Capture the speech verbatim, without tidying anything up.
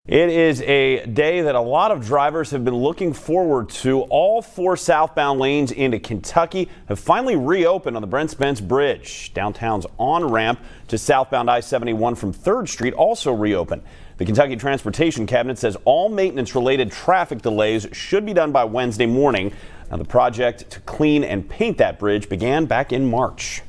It is a day that a lot of drivers have been looking forward to. All four southbound lanes into Kentucky have finally reopened on the Brent Spence Bridge. Downtown's on-ramp to southbound I seventy-one from third street also reopened. The Kentucky Transportation Cabinet says all maintenance-related traffic delays should be done by Wednesday morning. Now, the project to clean and paint that bridge began back in March.